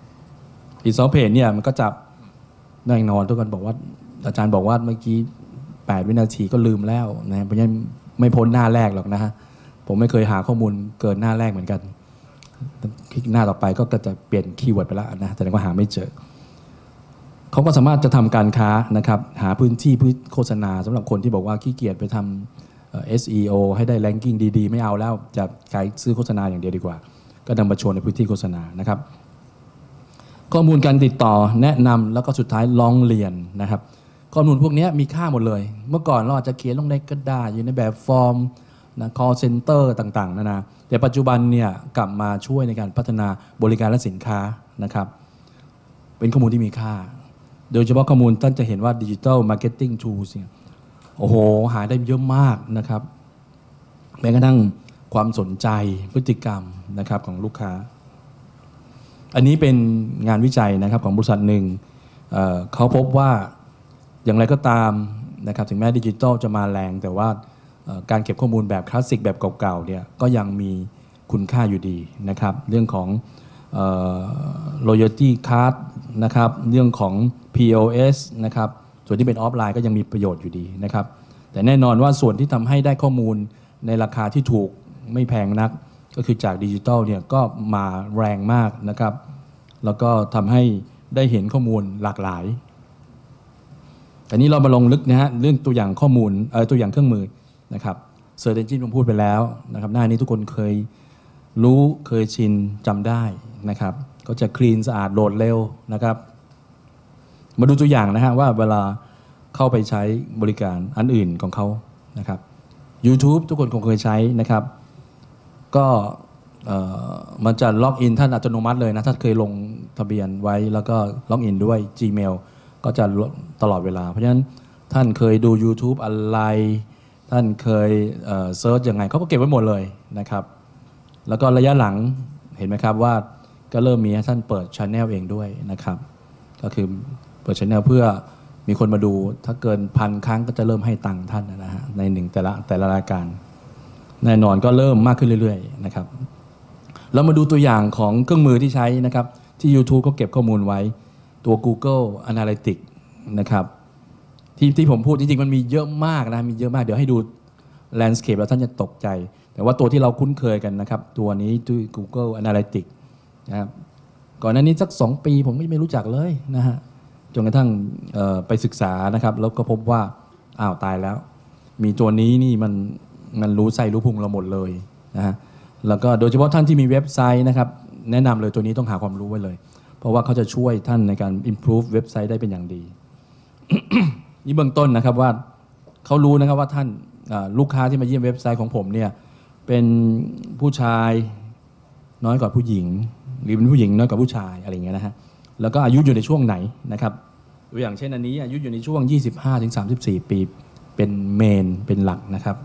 S2: result page เนี่ยมันก็จะแน่นอนทุกคนบอกว่าอาจารย์บอกว่าเมื่อกี้แปดวินาทีก็ลืมแล้วนะเพราะฉะนั้นไม่พ้นหน้าแรกหรอกนะฮะผมไม่เคยหาข้อมูลเกินหน้าแรกเหมือนกันคลิกหน้าต่อไปก็จะเปลี่ยนคีย์เวิร์ดไปแล้วนะแต่ก็หาไม่เจอเขาก็สามารถจะทำการค้านะครับหาพื้นที่พื้นโฆษณาสำหรับคนที่บอกว่าขี้เกียจไปทำ เอส อี โอ ให้ได้ ranking ดีๆไม่เอาแล้วจะขายซื้อโฆษณาอย่างเดียวดีกว่าก็นำมาโชว์ในพื้นที่โฆษณานะครับข้อมูลการติดต่อแนะนำแล้วก็สุดท้ายร้องเรียนนะครับข้อมูลพวกนี้มีค่าหมดเลยเมื่อก่อนเราอาจจะเขียนลงในกระดาษอยู่ในแบบฟอร์มนะ call center ต่างๆนานาแต่ปัจจุบันเนี่ยกลับมาช่วยในการพัฒนาบริการและสินค้านะครับเป็นข้อมูลที่มีค่าโดยเฉพาะข้อมูลท่านจะเห็นว่า Digital Marketing Tools เนี่ยโอ้โหหาได้เยอะมากนะครับแม้กระทั่งความสนใจพฤติกรรมนะครับของลูกค้าอันนี้เป็นงานวิจัยนะครับของบริษัทหนึ่ง เอ่อ เขาพบว่าอย่างไรก็ตามนะครับถึงแม้ดิจิทัลจะมาแรงแต่ว่าการเก็บข้อมูลแบบคลาสสิกแบบเก่าๆเนี่ยก็ยังมีคุณค่าอยู่ดีนะครับเรื่องของเอ่อ loyalty card นะครับเรื่องของ พี โอ เอส นะครับส่วนที่เป็นออฟไลน์ก็ยังมีประโยชน์อยู่ดีนะครับแต่แน่นอนว่าส่วนที่ทำให้ได้ข้อมูลในราคาที่ถูกไม่แพงนักก็คือจากดิจิทัลเนี่ยก็มาแรงมากนะครับแล้วก็ทำให้ได้เห็นข้อมูลหลากหลายแต่นี้เรามาลงลึกนะฮะเรื่องตัวอย่างข้อมูลเอ่อตัวอย่างเครื่องมือนะครับ Search Engine ผมพูดไปแล้วนะครับหน้านี้ทุกคนเคยรู้เคยชินจำได้นะครับก็จะคลีนสะอาดโหลดเร็วนะครับมาดูตัวอย่างนะฮะว่าเวลาเข้าไปใช้บริการอันอื่นของเขานะครับ YouTube ทุกคนคงเคยใช้นะครับก็มันจะล็อกอินท่านอัตโนมัติเลยนะถ้าเคยลงทะเบียนไว้แล้วก็ล็อกอินด้วย Gmail ก็จะตลอดเวลาเพราะฉะนั้นท่านเคยดู YouTube อะไรท่านเคยเอ่อเซิร์ชยังไงเขาก็เก็บไว้หมดเลยนะครับแล้วก็ระยะหลังเห็นไหมครับว่าก็เริ่มมีให้ท่านเปิด Channel เองด้วยนะครับก็คือเปิด Channel เพื่อมีคนมาดูถ้าเกินพันครั้งก็จะเริ่มให้ตังค์ท่านนะฮะในหนึ่งแต่ละแต่ละรายการแน่นอนก็เริ่มมากขึ้นเรื่อยๆนะครับเรามาดูตัวอย่างของเครื่องมือที่ใช้นะครับที่ YouTube ก็เก็บข้อมูลไว้ตัว Google Analytics นะครับที่ที่ผมพูดจริงๆมันมีเยอะมากนะมีเยอะมากเดี๋ยวให้ดู Landscape แล้วท่านจะตกใจแต่ว่าตัวที่เราคุ้นเคยกันนะครับตัวนี้ที่ Google Analytics นะครับก่อนหน้านี้สักสองปีผมไม่รู้จักเลยนะฮะจนกระทั่งไปศึกษานะครับแล้วก็พบว่าอ้าวตายแล้วมีตัวนี้นี่มันมันรู้ไส้รู้พุงเราหมดเลยนะฮะแล้วก็โดยเฉพาะท่านที่มีเว็บไซต์นะครับแนะนำเลยตัวนี้ต้องหาความรู้ไว้เลยเพราะว่าเขาจะช่วยท่านในการ improve เว็บไซต์ได้เป็นอย่างดี นี่เบื้องต้นนะครับว่าเขารู้นะครับว่าท่านลูกค้าที่มาเยี่ยมเว็บไซต์ของผมเนี่ยเป็นผู้ชายน้อยกว่าผู้หญิงหรือเป็นผู้หญิงน้อยกว่าผู้ชายอะไรอย่างเงี้ยนะฮะแล้วก็อายุอยู่ในช่วงไหนนะครับตัวอย่างเช่นอันนี้อายุอยู่ในช่วง ยี่สิบห้าถึงสามสิบสี่ ปีเป็นเมนเป็นหลักนะครับ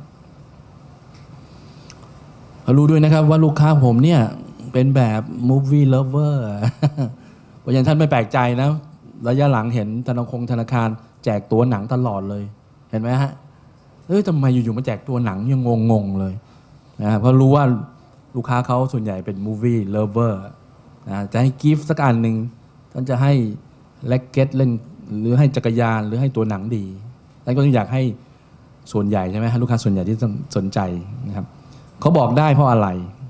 S2: รู้ด้วยนะครับว่าลูกค้าผมเนี่ยเป็นแบบ movie lover เพราะฉะนั้นท่านไม่แปลกใจนะระยะหลังเห็นธนาคารธนาคารแจกตั๋วหนังตลอดเลยเห็นไหมฮะเอ้ยทำไมอยู่ๆมาแจกตั๋วหนังยังงงๆเลยนะเพราะรู้ว่าลูกค้าเขาส่วนใหญ่เป็น movie lover นะจะให้กิฟต์สักอันหนึ่งท่านจะให้แล็กเก็ตเล่นหรือให้จักรยานหรือให้ตัวหนังดีท่านก็อยากให้ส่วนใหญ่ใช่ไหมฮะลูกค้าส่วนใหญ่ที่สนใจนะครับเขาบอกได้เพราะอะไร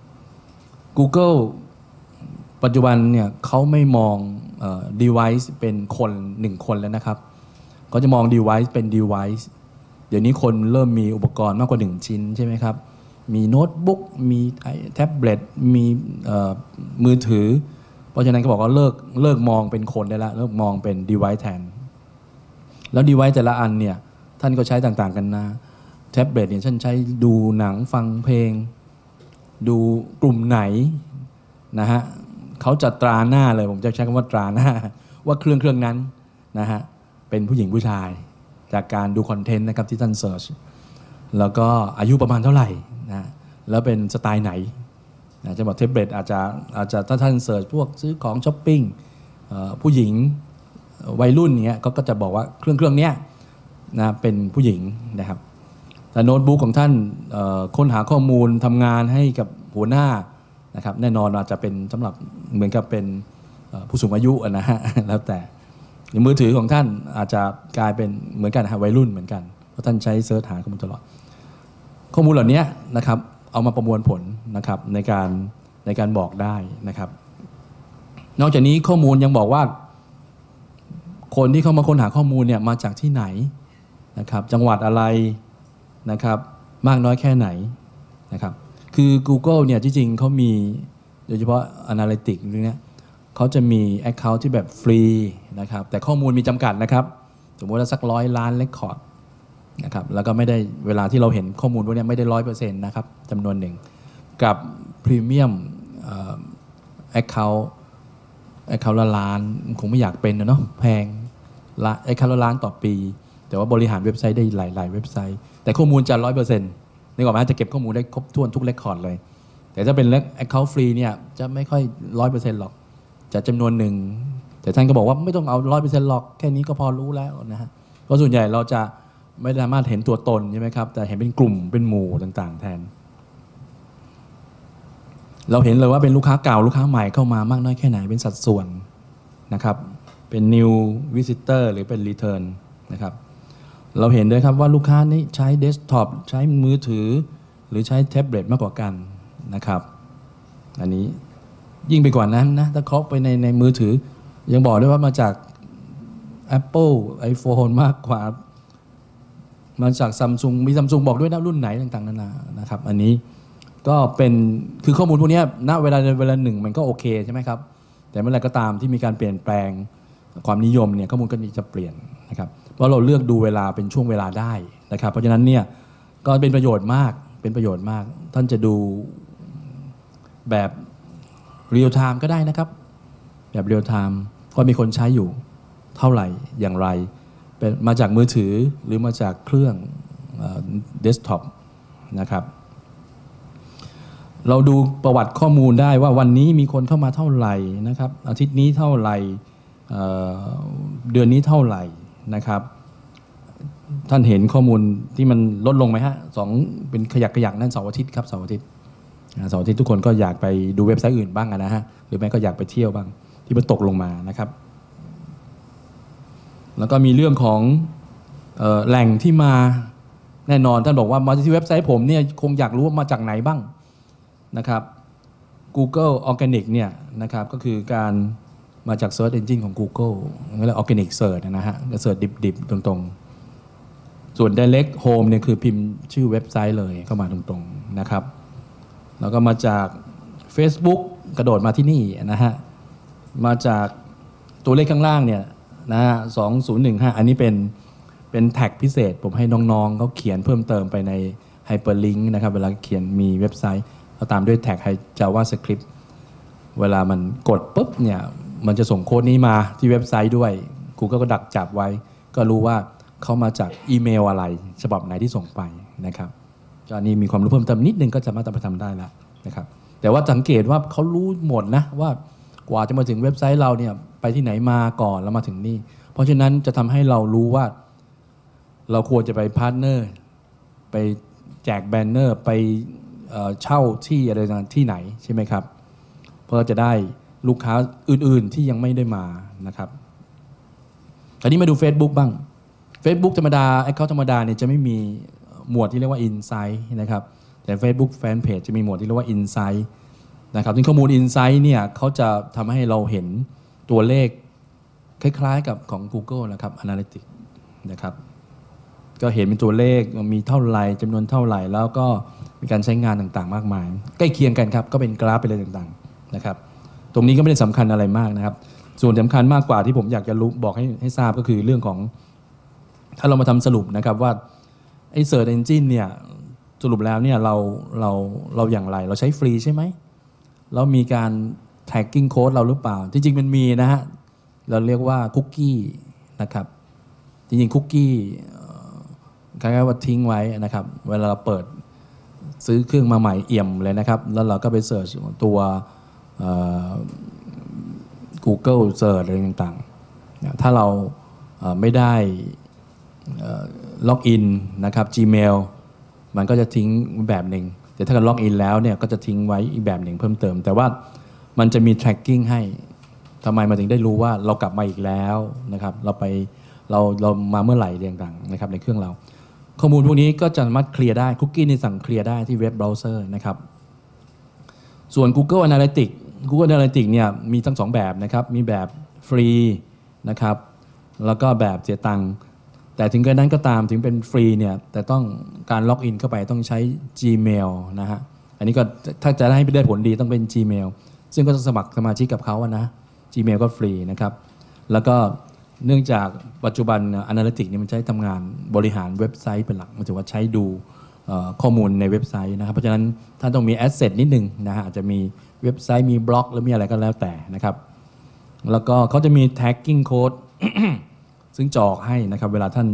S2: Google ปัจจุบันเนี่ยเขาไม่มองเอ่อ device เป็นคนหนึ่งคนแล้วนะครับเขาจะมอง device เป็น device เดี๋ยวนี้คนเริ่มมีอุปกรณ์มากกว่าหนึ่งชิ้นใช่ไหมครับมีโน้ตบุ๊กมีแท็บเล็ตมีมือถือเพราะฉะนั้นก็บอกว่าเลิกเลิกมองเป็นคนได้แล้วเลิกมองเป็น device แทนแล้ว device แต่ละอันเนี่ยท่านก็ใช้ต่างๆกันนะแท็บเล็ตเนี่ยท่านใช้ดูหนังฟังเพลงดูกลุ่มไหนนะฮะเขาจะตราหน้าเลยผมจะใช้คำว่าตราหน้าว่าเครื่องเครื่องนั้นนะฮะเป็นผู้หญิงผู้ชายจากการดูคอนเทนต์นะครับที่ท่านเสิร์ชแล้วก็อายุประมาณเท่าไหร่นะแล้วเป็นสไตล์ไหนนะจะบอกแท็บเล็ตอาจจะอาจจะถ้าท่านเสิร์ชพวกซื้อของช้อปปิ้งผู้หญิงวัยรุ่นเนี้ยก็จะบอกว่าเครื่องเครื่องเนี้ยนะเป็นผู้หญิงนะครับแต่โน้ตบุ๊กของท่านค้นหาข้อมูลทำงานให้กับหัวหน้านะครับแน่นอนอาจจะเป็นสำหรับเหมือนกับเป็นผู้สูงอายุนะฮะแล้วแต่มือถือของท่านอาจจะกลายเป็นเหมือนกันวัยรุ่นเหมือนกันเพราะท่านใช้เสิร์ชหาข้อมูลตลอดข้อมูลเหล่านี้นะครับเอามาประมวลผลนะครับในการในการบอกได้นะครับนอกจากนี้ข้อมูลยังบอกว่าคนที่เข้ามาค้นหาข้อมูลเนี่ยมาจากที่ไหนนะครับจังหวัดอะไรนะครับมากน้อยแค่ไหนนะครับคือ Google เนี่ยที่จริงเขามีโดยเฉพาะ Analytics เรื่องนี้เขาจะมี Account ที่แบบฟรีนะครับแต่ข้อมูลมีจำกัดนะครับสมมติว่าสักร้อยล้านเรคคอร์ดนะครับแล้วก็ไม่ได้เวลาที่เราเห็นข้อมูลพวกนี้ไม่ได้ร้อยเปอร์เซ็นต์นะครับจำนวนหนึ่งกับพรีเมียมแอคเคาท์แอคเคาท์ละล้านคงไม่อยากเป็นนะเนาะแพงละแอคเคาท์ละล้านต่อปีแต่ว่าบริหารเว็บไซต์ได้หลายๆเว็บไซต์แต่ข้อมูลจะร้อยเปอร์เซ็นต์นึกออกไหมจะเก็บข้อมูลได้ครบถ้วนทุกเรคคอร์ดเลยแต่ถ้าเป็นแอคเคาท์ฟรีเนี่ยจะไม่ค่อยร้อยเปอร์เซ็นต์หรอกจะจำนวนหนึ่งแต่ท่านก็บอกว่าไม่ต้องเอาร้อยเปอร์เซ็นต์หรอกแค่นี้ก็พอรู้แล้วนะฮะเพราะส่วนใหญ่เราจะไม่สามารถเห็นตัวตนใช่ไหมครับแต่เห็นเป็นกลุ่มเป็นหมู่ต่างๆแทนเราเห็นเลยว่าเป็นลูกค้าเก่าลูกค้าใหม่เข้ามามากน้อยแค่ไหนเป็นสัดส่วนนะครับเป็น new visitor หรือเป็น return นะครับเราเห็นด้วยครับว่าลูกค้านี้ใช้เดสก์ท็อปใช้มือถือหรือใช้แท็บเล็ตมากกว่ากันนะครับอันนี้ยิ่งไปกว่านั้นนะถ้าเคาะไปในในมือถือยังบอกได้ว่ามาจาก Apple iPhone มากกว่ามาจาก Samsung มี Samsung บอกด้วยนะรุ่นไหนต่างๆนานานะครับอันนี้ก็เป็นคือข้อมูลพวกนี้ณเวลาเวลาหนึ่งมันก็โอเคใช่ไหมครับแต่เมื่อไหร่ก็ตามที่มีการเปลี่ยนแปลงความนิยมเนี่ยข้อมูลก็จะเปลี่ยนนะครับเพราะเราเลือกดูเวลาเป็นช่วงเวลาได้นะครับเพราะฉะนั้นเนี่ยก็เป็นประโยชน์มากเป็นประโยชน์มากท่านจะดูแบบเรียลไทม์ก็ได้นะครับแบบเรียลไทม์ก็มีคนใช้อยู่เท่าไหร่อย่างไรเป็นมาจากมือถือหรือมาจากเครื่องเดสก์ท็อปนะครับเราดูประวัติข้อมูลได้ว่าวันนี้มีคนเข้ามาเท่าไหร่นะครับอาทิตย์นี้เท่าไหร่เอ่อเดือนนี้เท่าไหร่นะครับท่านเห็นข้อมูลที่มันลดลงไหมฮะสองเป็นขยักขยักนั่นเสาร์อาทิตย์ครับเสาร์อาทิตย์เสาร์อาทิตย์ทุกคนก็อยากไปดูเว็บไซต์อื่นบ้างนะฮะหรือแม้ก็อยากไปเที่ยวบ้างที่มันตกลงมานะครับแล้วก็มีเรื่องของเอ่อแหล่งที่มาแน่นอนท่านบอกว่ามาที่เว็บไซต์ผมเนี่ยคงอยากรู้ว่ามาจากไหนบ้างนะครับ Google Organic เนี่ยนะครับก็คือการมาจาก Search Engine ของ Google เรียก Organic Search นะฮะจะ Search ดิบๆตรงๆส่วน Direct Home เนี่ยคือพิมพ์ชื่อเว็บไซต์เลยเข้ามาตรงๆนะครับแล้วก็มาจาก Facebook กระโดดมาที่นี่นะฮะมาจากตัวเลขข้างล่างเนี่ยนะฮะสองศูนย์หนึ่งห้าอันนี้เป็นเป็นแท็กพิเศษผมให้น้องๆเขาเขียนเพิ่มเติมไปใน Hyperlink นะครับเวลาเขียนมีเว็บไซต์เราตามด้วยแท็ก JavaScript เวลามันกดปุ๊บเนี่ยมันจะส่งโค้ดนี้มาที่เว็บไซต์ด้วย Google ก็ดักจับไว้ก็รู้ว่าเขามาจากอีเมลอะไรฉบับไหนที่ส่งไปนะครับก็นี่มีความรู้เพิ่มเติมนิดนึงก็สามารถทำได้แล้วนะครับแต่ว่าสังเกตว่าเขารู้หมดนะว่ากว่าจะมาถึงเว็บไซต์เราเนี่ยไปที่ไหนมาก่อนแล้วมาถึงนี่เพราะฉะนั้นจะทำให้เรารู้ว่าเราควรจะไปพาร์ทเนอร์ไปแจกแบนเนอร์ไปเช่าที่อะไรต่างๆที่ไหนใช่ไหมครับเพื่อจะได้ลูกค้าอื่นๆที่ยังไม่ได้มานะครับคราวนี้มาดู Facebook บ้าง Facebook ธรรมดา Account ธรรมดาเนี่ยจะไม่มีหมวดที่เรียกว่า Insight นะครับแต่ Facebook Fanpage จะมีหมวดที่เรียกว่า Insight นะครับซึ่งข้อมูล Insight เนี่ยเขาจะทำให้เราเห็นตัวเลขคล้ายๆกับของ Google นะครับ Analytics นะครับก็เห็นเป็นตัวเลขมีเท่าไหร่จำนวนเท่าไหร่แล้วก็มีการใช้งานต่างๆมากมายใกล้เคียงกันครับก็เป็นกราฟไปเลยต่างๆนะครับตรงนี้ก็ไม่ได้สำคัญอะไรมากนะครับส่วนสำคัญมากกว่าที่ผมอยากจะรู้บอกให้ให้ทราบก็คือเรื่องของถ้าเรามาทำสรุปนะครับว่าไอ้ Search Engine เนี่ยสรุปแล้วเนี่ยเราเราเราอย่างไรเราใช้ฟรีใช่ไหมแล้วมีการ tracking code เราหรือเปล่าจริงๆมันมีนะฮะเราเรียกว่าคุกกี้นะครับจริงๆคุกกี้คล้ายๆว่าทิ้งไว้นะครับเวลาเราเปิดซื้อเครื่องมาใหม่เอี่ยมเลยนะครับแล้วเราก็ไปเสิร์ชตัวGoogle Search อะไรต่างๆถ้าเราไม่ได้ล็อกอินนะครับ Gmail มันก็จะทิ้งแบบหนึ่งแต่ถ้าเกิดล็อกอินแล้วเนี่ยก็จะทิ้งไว้อีกแบบหนึ่งเพิ่มเติมแต่ว่ามันจะมี tracking ให้ทำไมมาถึงได้รู้ว่าเรากลับมาอีกแล้วนะครับเราไปเราเรามาเมื่อไหร่ต่างๆนะครับในเครื่องเราข้อมูลพวกนี้ก็จะสามารถเคลียร์ได้คุกกี้นี่สั่งเคลียร์ได้ที่เว็บเบราว์เซอร์นะครับส่วน Google Analytics Google Analytics เนี่ยมีทั้งสองแบบนะครับมีแบบฟรีนะครับแล้วก็แบบเสียตังค์แต่ถึงกระนั้นก็ตามถึงเป็นฟรีเนี่ยแต่ต้องการล็อกอินเข้าไปต้องใช้ Gmail นะฮะอันนี้ก็ถ้าจะให้ได้ผลดีต้องเป็น Gmail ซึ่งก็ต้องสมัครสมาชิกกับเขาอะนะ Gmail ก็ฟรีนะครับแล้วก็เนื่องจากปัจจุบัน Analytics นี่มันใช้ทำงานบริหารเว็บไซต์เป็นหลักมันถือว่าใช้ดูข้อมูลในเว็บไซต์นะครับเพราะฉะนั้นท่านต้องมีแอสเซทนิดนึงนะฮะอาจจะมีเว็บไซต์มีบล็อกหรือมีอะไรก็แล้วแต่นะครับแล้วก็เขาจะมี tagging code ซึ่งจอกให้นะครับเวลาท่าน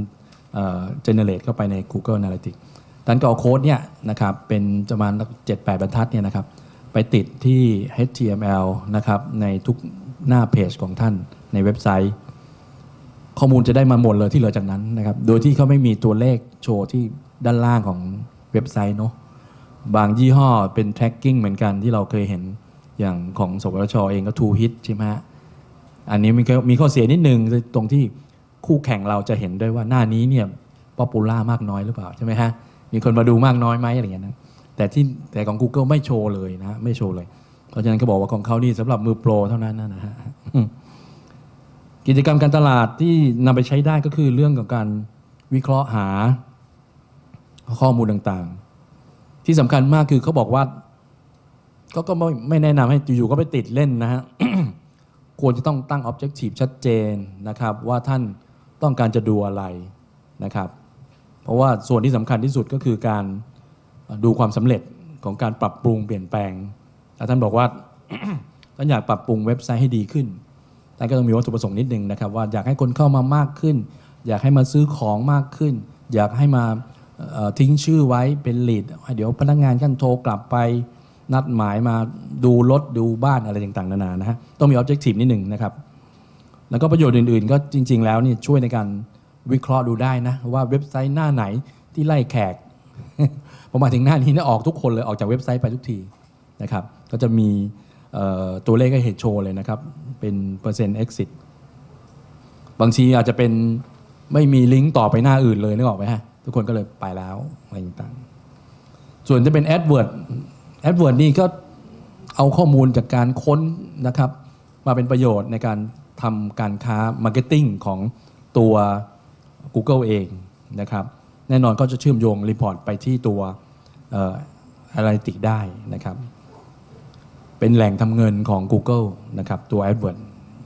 S2: generate เข้าไปใน Google Analytics ท่านก็เอาโค้ดเนี่ยนะครับเป็นประมาณ เจ็ดแปด บรรทัดเนี่ยนะครับไปติดที่ เอช ที เอ็ม แอล นะครับในทุกหน้าเพจของท่านในเว็บไซต์ข้อมูลจะได้มาหมดเลยที่เหลือจากนั้นนะครับโดยที่เขาไม่มีตัวเลขโชว์ที่ด้านล่างของเว็บไซต์เนาะบางยี่ห้อเป็น tracking เหมือนกันที่เราเคยเห็นอย่างของสวทช.เองก็ ทู ฮิต ใช่ไหมฮะอันนี้มีมีข้อเสียนิดนึงตรงที่คู่แข่งเราจะเห็นด้วยว่าหน้านี้เนี่ยป๊อปปูล่ามากน้อยหรือเปล่าใช่ไหมฮะมีคนมาดูมากน้อยไหมอะไรอย่างเงี้ยนะแต่ที่แต่ของ Google ไม่โชว์เลยนะไม่โชว์เลยเพราะฉะนั้นก็บอกว่าของเขานี่สำหรับมือโปรเท่านั้นนะฮะกิจกรรมการตลาดที่นำไปใช้ได้ก็คือเรื่องของการวิเคราะห์หาข้อมูลต่างๆที่สำคัญมากคือเขาบอกว่าก็ก็ไม่ไม่แนะนำให้อยู่ๆก็ไปติดเล่นนะฮะ ควรจะต้องตั้ง objective ชัดเจนนะครับว่าท่านต้องการจะดูอะไรนะครับเพราะว่าส่วนที่สำคัญที่สุดก็คือการดูความสำเร็จของการปรับปรุงเปลี่ยนแปลงถ้าท่านบอกว่า ท่านอยากปรับปรุงเว็บไซต์ให้ดีขึ้นท่านก็ต้องมีวัตถุประสงค์นิดนึงนะครับว่าอยากให้คนเข้ามามากขึ้นอยากให้มาซื้อของมากขึ้นอยากให้มาทิ้งชื่อไว้เป็นลีดเดี๋ยวพนักงานท่านโทรกลับไปนัดหมายมาดูรถดูบ้านอะไรต่างๆนานานะฮะต้องมี objective นิดหนึ่งนะครับแล้วก็ประโยชน์อื่นๆก็จริงๆแล้วนี่ช่วยในการวิเคราะห์ดูได้นะว่าเว็บไซต์หน้าไหนที่ไล่แขก ผมมาถึงหน้านี้เนี่ยออกทุกคนเลยออกจากเว็บไซต์ไปทุกทีนะครับก็จะมีตัวเลขให้เห็นโชว์เลยนะครับเป็นเปอร์เซ็นต์ exit บางทีอาจจะเป็นไม่มีลิงก์ต่อไปหน้าอื่นเลยนึกออกไหมฮะทุกคนก็เลยไปแล้วอะไรต่างๆส่วนจะเป็น AdWords AdWords นี่ก็เอาข้อมูลจากการค้นนะครับมาเป็นประโยชน์ในการทำการค้า Marketing ของตัว Google เองนะครับแน่นอนก็จะเชื่อมโยงรีพอร์ตไปที่ตัวเอ่อ Analytics ได้นะครับเป็นแหล่งทำเงินของ Google นะครับตัว AdWords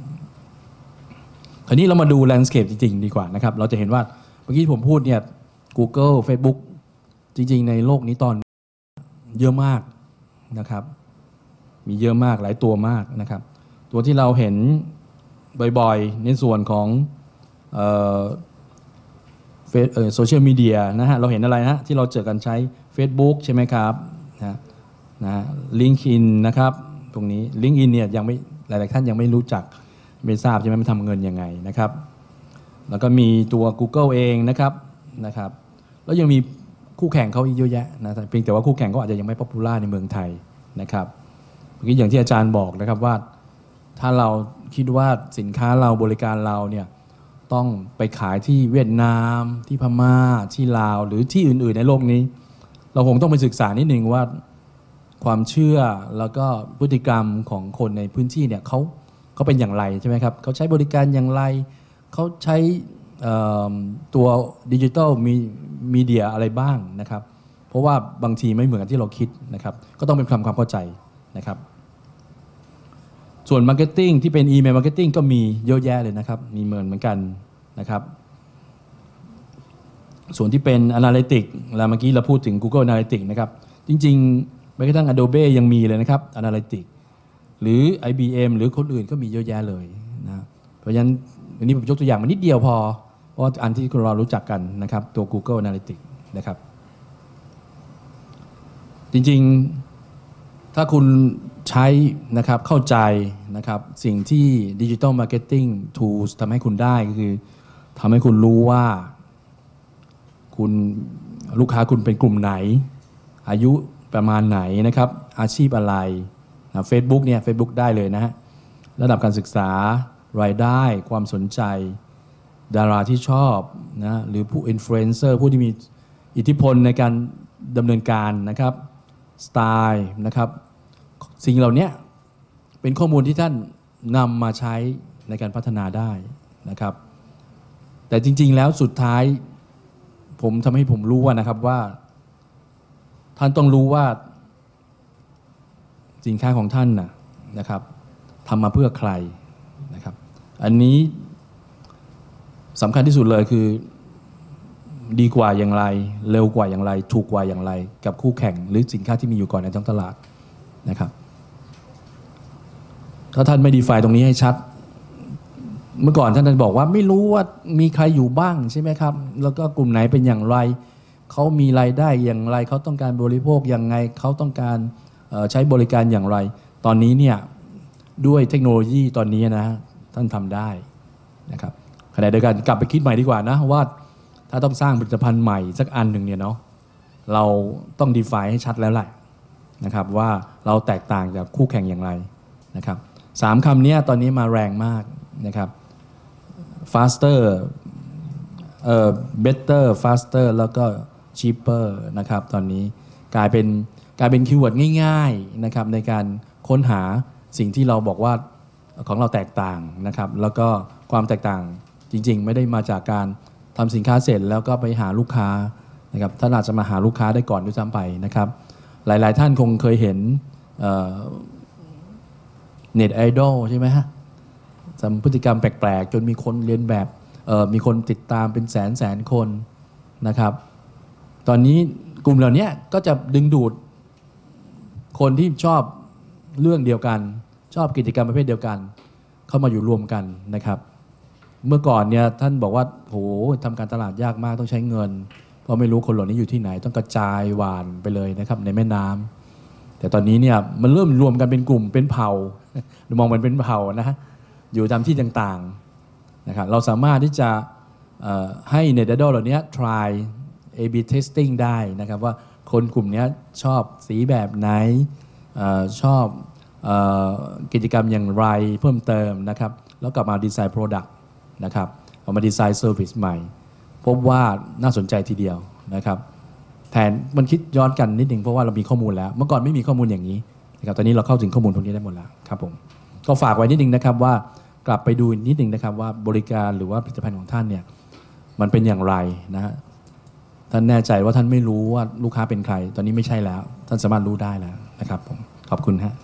S2: คราวนี้เรามาดู Landscape จริงๆดีกว่านะครับเราจะเห็นว่าเมื่อกี้ผมพูดเนี่ย Google Facebook จริงๆในโลกนี้ตอนเยอะมากนะครับมีเยอะมากหลายตัวมากนะครับตัวที่เราเห็นบ่อยๆในส่วนของเอ่อเฟซเอ่อโซเชียลมีเดียนะฮะเราเห็นอะไรนะที่เราเจอกันใช้ Facebook ใช่ไหมครับนะนะ LinkedIn นะครับตรงนี้ LinkedIn เนี่ยยังไม่หลายๆท่านยังไม่รู้จักไม่ทราบใช่ไหมมันทำเงินยังไงนะครับแล้วก็มีตัว Google เองนะครับนะครับแล้วยังมีคู่แข่งเขาอีกเยอะแยะนะเพียงแต่ว่าคู่แข่งก็อาจจะยังไม่ป๊อปปูล่าในเมืองไทยนะครับเมื่อกี้อย่างที่อาจารย์บอกนะครับว่าถ้าเราคิดว่าสินค้าเราบริการเราเนี่ยต้องไปขายที่เวียดนามที่พม่าที่ลาวหรือที่อื่นๆในโลกนี้เราคงต้องไปศึกษานิดนึงว่าความเชื่อแล้วก็พฤติกรรมของคนในพื้นที่เนี่ยเขาเขาเป็นอย่างไรใช่ไหมครับเขาใช้บริการอย่างไรเขาใช้ตัวดิจิทัลมีมีเดียอะไรบ้างนะครับเพราะว่าบางทีไม่เหมือนกับที่เราคิดนะครับก็ต้องเป็นความความเข้าใจนะครับส่วนมาร์เก็ตติ้งที่เป็นอีเมลมาร์เก็ตติ้งก็มีเยอะแยะเลยนะครับมีเหมือนเหมือนกันนะครับส่วนที่เป็น Analytics แล้วเมื่อกี้เราพูดถึง Google Analytics นะครับจริงๆแม้กระทั่ง Adobe ยังมีเลยนะครับ Analytics หรือ ไอ บี เอ็ม หรือคนอื่นก็มีเยอะแยะเลยนะเพราะฉะนั้นอันนี้ผมยกตัวอย่างมานิดเดียวพอเพราะอันที่เรารู้จักกันนะครับตัว Google Analytics นะครับจริงๆถ้าคุณใช้นะครับเข้าใจนะครับสิ่งที่ Digital Marketing Tools ทำให้คุณได้ก็คือทำให้คุณรู้ว่าคุณลูกค้าคุณเป็นกลุ่มไหนอายุประมาณไหนนะครับอาชีพอะไรนะ Facebook เนี่ย Facebook ได้เลยนะฮะระดับการศึกษารายได้ความสนใจดาราที่ชอบนะหรือผู้อินฟลูเอนเซอร์ผู้ที่มีอิทธิพลในการดำเนินการนะครับสไตล์นะครับสิ่งเหล่านี้เป็นข้อมูลที่ท่านนำมาใช้ในการพัฒนาได้นะครับแต่จริงๆแล้วสุดท้ายผมทำให้ผมรู้ว่านะครับว่าท่านต้องรู้ว่าสินค้าของท่านนะนะครับทำมาเพื่อใครนะครับอันนี้สำคัญที่สุดเลยคือดีกว่าอย่างไรเร็วกว่าอย่างไรถูกกว่าอย่างไรกับคู่แข่งหรือสินค้าที่มีอยู่ก่อนในท้องตลาดนะครับถ้าท่านไม่ดีไฟตรงนี้ให้ชัดเมื่อก่อนท่านบอกว่าไม่รู้ว่ามีใครอยู่บ้างใช่ไหมครับแล้วก็กลุ่มไหนเป็นอย่างไรเขามีรายได้อย่างไรเขาต้องการบริโภคอย่างไงเขาต้องการใช้บริการอย่างไรตอนนี้เนี่ยด้วยเทคโนโลยีตอนนี้นะท่านทำได้นะครับขณะเดียวกันกลับไปคิดใหม่ดีกว่านะว่าถ้าต้องสร้างผลิตภัณฑ์ใหม่สักอันหนึ่งเนี่ยเนาะเราต้องดีไฟให้ชัดแล้วแหละนะครับว่าเราแตกต่างจากคู่แข่งอย่างไรนะครับสามคำนี้ตอนนี้มาแรงมากนะครับ faster เอ่อ better faster แล้วก็ cheaper นะครับตอนนี้กลายเป็นกลายเป็นคีย์เวิร์ดง่ายๆนะครับในการค้นหาสิ่งที่เราบอกว่าของเราแตกต่างนะครับแล้วก็ความแตกต่างจริงๆไม่ได้มาจากการทำสินค้าเสร็จแล้วก็ไปหาลูกค้านะครับท่านอาจจะมาหาลูกค้าได้ก่อนด้วยซ้ำไปนะครับหลายๆท่านคงเคยเห็นเน็ตไอดอลใช่ไหมฮะทำพฤติกรรมแปลกๆจนมีคนเรียนแบบมีคนติดตามเป็นแสนแสนคนนะครับตอนนี้กลุ่มเหล่านี้ก็จะดึงดูดคนที่ชอบเรื่องเดียวกันชอบกิจกรรมประเภทเดียวกันเข้ามาอยู่รวมกันนะครับเมื่อก่อนเนี่ยท่านบอกว่าโหทำการตลาดยากมากต้องใช้เงินเพราะไม่รู้คนเหล่านี้อยู่ที่ไหนต้องกระจายหวานไปเลยนะครับในแม่น้ำแต่ตอนนี้เนี่ยมันเริ่มรวมกันเป็นกลุ่มเป็นเผ่ามองมันเป็นเผ่านะฮะอยู่ตามที่ต่างๆนะครับเราสามารถที่จะให้เน็ตไอดอลเหล่านี้ try เอ บี testing ได้นะครับว่าคนกลุ่มนี้ชอบสีแบบไหนชอบกิจกรรมอย่างไรเพิ่มเติมนะครับแล้วกลับมาดีไซน์ Product นะครับเอามาดีไซน์ Service ใหม่พบว่าน่าสนใจทีเดียวนะครับแทนมันคิดย้อนกันนิดหนึ่งเพราะว่าเรามีข้อมูลแล้วเมื่อก่อนไม่มีข้อมูลอย่างนี้นะครับตอนนี้เราเข้าถึงข้อมูลพวกนี้ได้หมดแล้วครับผมก็ฝากไว้นิดหนึ่งนะครับว่ากลับไปดูนิดหนึ่งนะครับว่าบริการหรือว่าผลิตภัณฑ์ของท่านเนี่ยมันเป็นอย่างไรนะฮะท่านแน่ใจว่าท่านไม่รู้ว่าลูกค้าเป็นใครตอนนี้ไม่ใช่แล้วท่านสามารถรู้ได้แล้วนะครับผมขอบคุณฮะ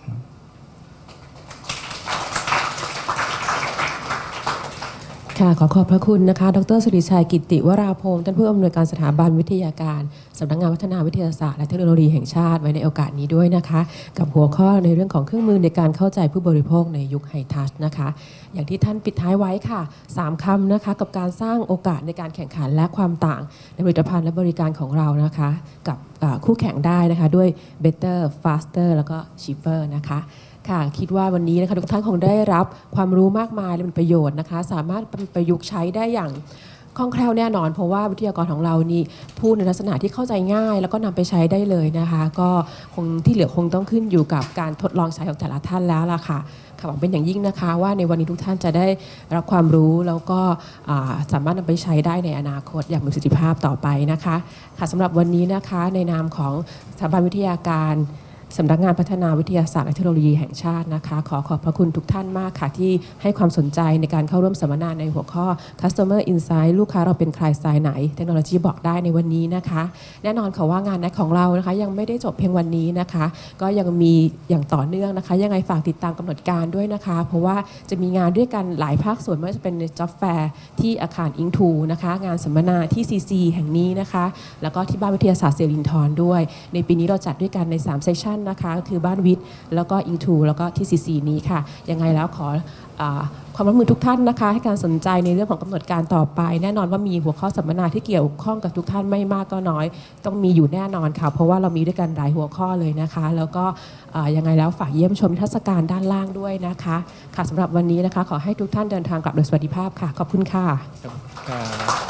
S1: ค่ะขอขอบพระคุณนะคะดร.สิริชัยกิตติวราพงศ์ท่านผู้อำนวยการสถาบันวิทยาการสำนักงานพัฒนาวิทยาศาสตร์และเทคโนโลยีแห่งชาติไว้ในโอกาสนี้ด้วยนะคะกับหัวข้อในเรื่องของเครื่องมือในการเข้าใจผู้บริโภคในยุคไฮทัชนะคะอย่างที่ท่านปิดท้ายไว้ค่ะสามคำนะคะกับการสร้างโอกาสในการแข่งขันและความต่างในผลิตภัณฑ์และบริการของเรานะคะกับคู่แข่งได้นะคะด้วย better faster แล้วก็ cheaper นะคะค่ะคิดว่าวันนี้นะคะทุกท่านคงได้รับความรู้มากมายและเป็นประโยชน์นะคะสามารถประยุกต์ใช้ได้อย่างคล่องแคล่วแน่นอนเพราะว่าวิทยากรของเรานี่พูดในลักษณะที่เข้าใจง่ายแล้วก็นำไปใช้ได้เลยนะคะก็คงที่เหลือคงต้องขึ้นอยู่กับการทดลองใช้ของแต่ละท่านแล้วล่ะค่ะค่ะหวังเป็นอย่างยิ่งนะคะว่าในวันนี้ทุกท่านจะได้รับความรู้แล้วก็สามารถนำไปใช้ได้ในอนาคตอย่างมีประสิทธิภาพต่อไปนะคะค่ะสำหรับวันนี้นะคะในนามของสถาบันวิทยาการสำนักงานพัฒนาวิทยาศาสตร์และเทคโนโลยีแห่งชาตินะคะขอขอบพระคุณทุกท่านมากค่ะที่ให้ความสนใจในการเข้าร่วมสัมมนาในหัวข้อ Customer Insight ลูกค้าเราเป็นใครสายไหนเทคโนโลยีบอกได้ในวันนี้นะคะแน่นอนค่ะว่างานนัดของเรานะคะยังไม่ได้จบเพียงวันนี้นะคะก็ยังมีอย่างต่อเนื่องนะคะยังไงฝากติดตามกำหนดการด้วยนะคะเพราะว่าจะมีงานด้วยกันหลายภาคส่วนไม่ว่าจะเป็นใน Job Fair ที่อาคาร อิง ทู นะคะงานสัมมนาที่ ซี ซี แห่งนี้นะคะแล้วก็ที่บ้านวิทยาศาสตร์ศิรินทรด้วยในปีนี้เราจัดด้วยกันในสามเซสชันนะคะคือบ้านวิทย์แล้วก็ อิง ทู แล้วก็ที่ ซี ซี นี้ค่ะยังไงแล้วขอความร่วมมือทุกท่านนะคะให้การสนใจในเรื่องของกำหนดการต่อไปแน่นอนว่ามีหัวข้อสัมมนาที่เกี่ยวข้องกับทุกท่านไม่มากก็น้อยต้องมีอยู่แน่นอนค่ะเพราะว่าเรามีด้วยกันหลายหัวข้อเลยนะคะแล้วก็ยังไงแล้วฝากเยี่ยมชมนิทรรศการด้านล่างด้วยนะคะค่ะสำหรับวันนี้นะคะขอให้ทุกท่านเดินทางกลับโดยสวัสดิภาพค่ะขอบคุณค่ะ